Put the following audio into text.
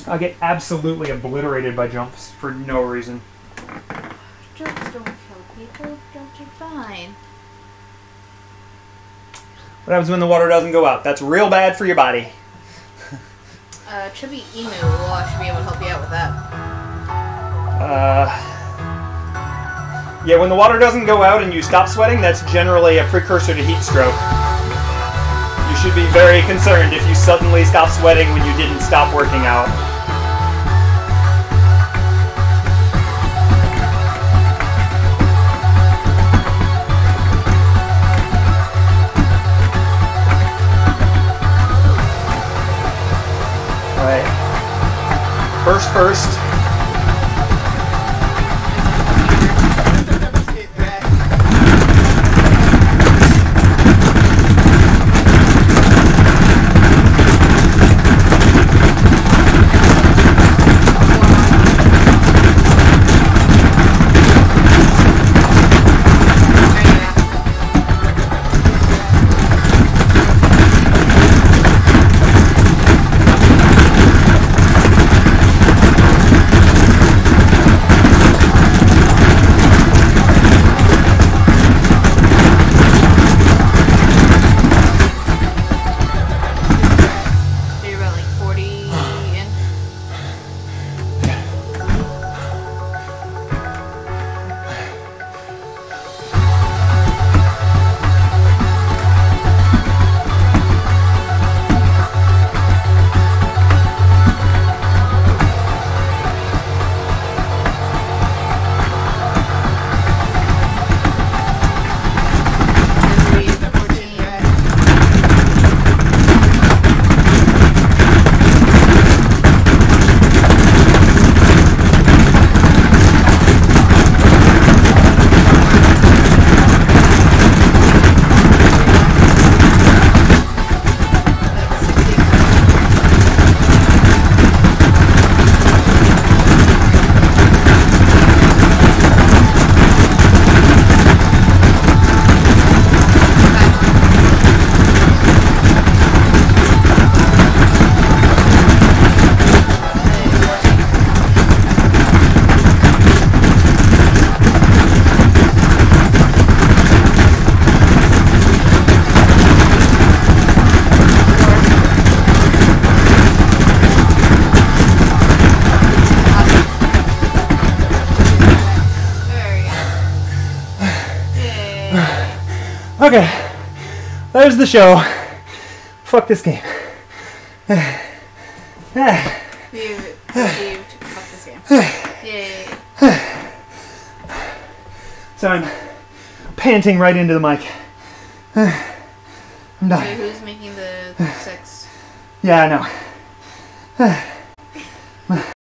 I get absolutely obliterated by jumps for no reason. Jumps don't kill people. Jumps are fine. What happens when the water doesn't go out? That's real bad for your body. Chubby Emu should be able to help you out with that. Yeah, when the water doesn't go out and you stop sweating, that's generally a precursor to heat stroke. You should be very concerned if you suddenly stop sweating when you didn't stop working out. Alright. First. Okay, there's the show. Fuck this game. We've achieved fuck this game. Yay. So I'm panting right into the mic. I'm dying. So who's making the 6? Yeah, I know.